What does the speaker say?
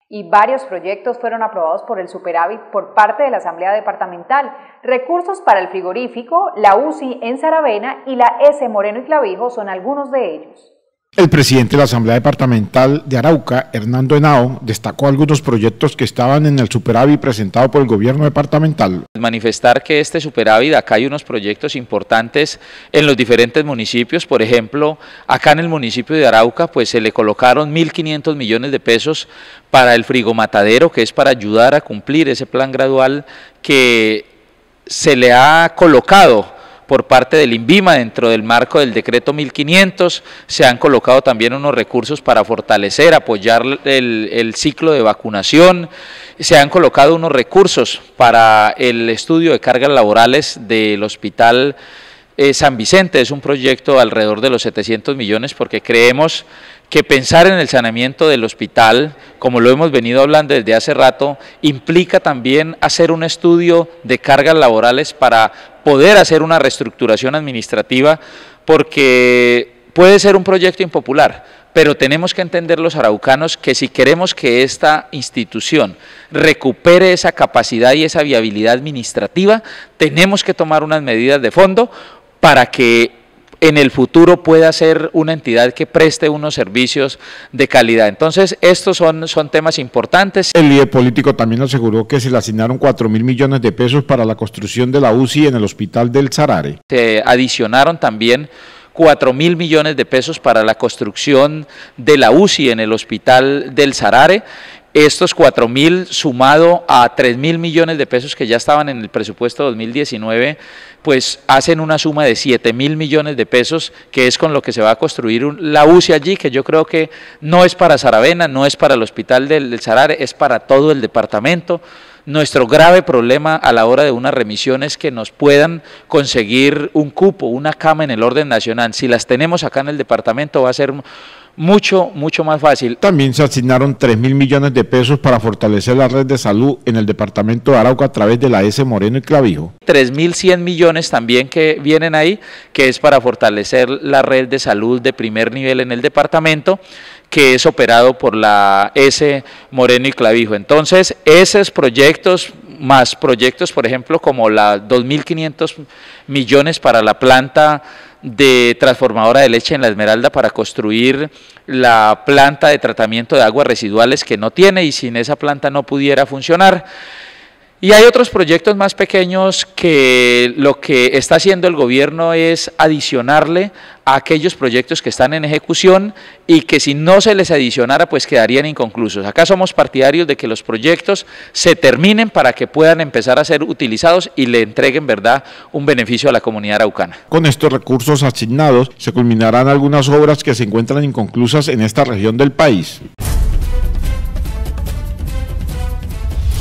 Y varios proyectos fueron aprobados por el superávit por parte de la Asamblea Departamental. Recursos para el frigorífico, la UCI en Saravena y la S. Moreno y Clavijo son algunos de ellos. El presidente de la Asamblea Departamental de Arauca, Hernando Henao, destacó algunos proyectos que estaban en el superávit presentado por el gobierno departamental. Manifestar que este superávit, acá hay unos proyectos importantes en los diferentes municipios. Por ejemplo, acá en el municipio de Arauca pues se le colocaron 1.500 millones de pesos para el frigomatadero, que es para ayudar a cumplir ese plan gradual que se le ha colocado por parte del INVIMA dentro del marco del decreto 1500. Se han colocado también unos recursos para fortalecer, apoyar el ciclo de vacunación. Se han colocado unos recursos para el estudio de cargas laborales del hospital San Vicente. Es un proyecto alrededor de los 700 millones porque creemos que pensar en el saneamiento del hospital, como lo hemos venido hablando desde hace rato, implica también hacer un estudio de cargas laborales para poder hacer una reestructuración administrativa, porque puede ser un proyecto impopular, pero tenemos que entender los araucanos que si queremos que esta institución recupere esa capacidad y esa viabilidad administrativa, tenemos que tomar unas medidas de fondo para que en el futuro pueda ser una entidad que preste unos servicios de calidad. Entonces, estos son temas importantes. El líder político también aseguró que se le asignaron 4.000 millones de pesos para la construcción de la UCI en el hospital del Sarare. Se adicionaron también 4.000 millones de pesos para la construcción de la UCI en el hospital del Sarare. Estos 4.000 sumado a 3.000 millones de pesos que ya estaban en el presupuesto 2019, pues hacen una suma de 7.000 millones de pesos, que es con lo que se va a construir la UCI allí, que yo creo que no es para Saravena, no es para el hospital del Sarare, es para todo el departamento. Nuestro grave problema a la hora de una remisión es que nos puedan conseguir un cupo, una cama en el orden nacional. Si las tenemos acá en el departamento va a ser mucho más fácil. También se asignaron 3.000 millones de pesos para fortalecer la red de salud en el departamento de Arauca a través de la S. Moreno y Clavijo. 3.100 millones también que vienen ahí, que es para fortalecer la red de salud de primer nivel en el departamento, que es operado por la S. Moreno y Clavijo. Entonces, esos proyectos, más proyectos, por ejemplo, como la 2.500 millones para la planta de transformadora de leche en La Esmeralda para construir la planta de tratamiento de aguas residuales que no tiene y sin esa planta no pudiera funcionar. Y hay otros proyectos más pequeños que lo que está haciendo el gobierno es adicionarle a aquellos proyectos que están en ejecución y que si no se les adicionara pues quedarían inconclusos. Acá somos partidarios de que los proyectos se terminen para que puedan empezar a ser utilizados y le entreguen, ¿verdad?, un beneficio a la comunidad araucana. Con estos recursos asignados se culminarán algunas obras que se encuentran inconclusas en esta región del país.